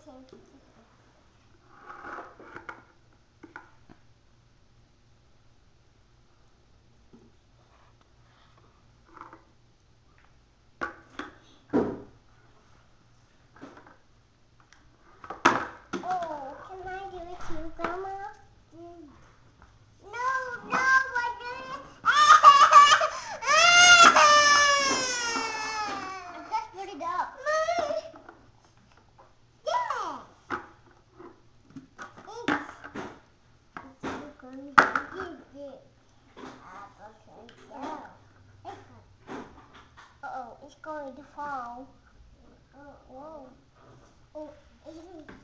Oh, can I do it too, Grandma? No, what do you? I'm just put it up. Yeah. Uh-oh, it's going to fall. Oh, whoa. Oh,